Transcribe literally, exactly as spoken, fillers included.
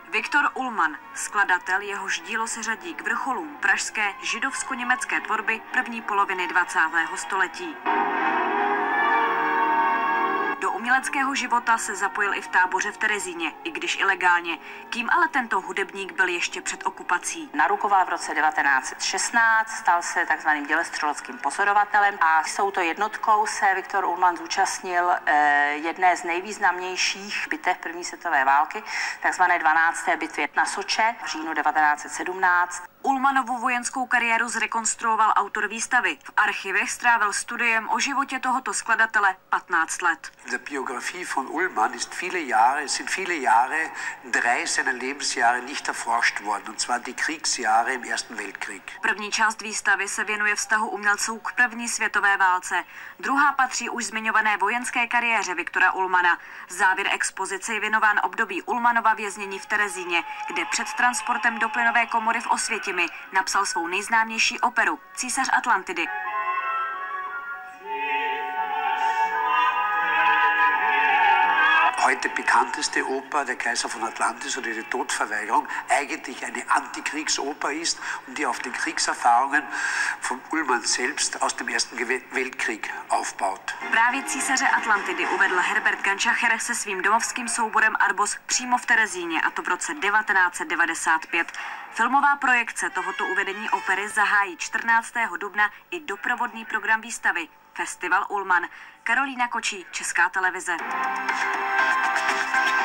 Viktor Ullmann, skladatel, jehož dílo se řadí k vrcholům pražské židovsko-německé tvorby první poloviny dvacátého století. Do uměleckého života se zapojil i v táboře v Terezíně, i když ilegálně. Kým ale tento hudebník byl ještě před okupací? Narukoval v roce devatenáct set šestnáct, stal se takzvaným dělestřeleckým pozorovatelem a s touto jednotkou se Viktor Ullmann zúčastnil eh, jedné z nejvýznamnějších bitev první světové války, takzvané dvanácté bitvě na Soče v říjnu devatenáct set sedmnáct. Ullmannovu vojenskou kariéru zrekonstruoval autor výstavy. V archivech strávil studiem o životě tohoto skladatele patnáct let. In der Biografie von Ullmann ist viele Jahre, sind viele Jahre, drei seiner Lebensjahre nicht erforscht worden, und zwar die Kriegsjahre im Ersten Weltkrieg. První část výstavy se věnuje vztahu umělců k první světové válce. Druhá patří už zmiňované vojenské kariéře Viktora Ullmanna. Závěr expozice je věnován období Ullmannova věznění v Terezíně, kde před transportem do plynové komory v Osvětimi napsal svou nejznámější operu Císař Atlantidy. Heute bekannteste Oper, der Kaiser von Atlantis oder die Todverweigerung, eigentlich eine Antikriegsoper ist und die auf den Kriegserfahrungen von Ullmann selbst aus dem Ersten Weltkrieg aufbaut. Právě Císaře Atlantidy uvedl Herbert Ganschacher se svým domovským souborem Arbos přímo v Terezíně, a to v roce devatenáct set devadesát pět. Filmová projekce tohoto uvedení opery zahájí čtrnáctého dubna i doprovodný program výstavy Festival Ullmann. Karolína Kočí, Česká televize.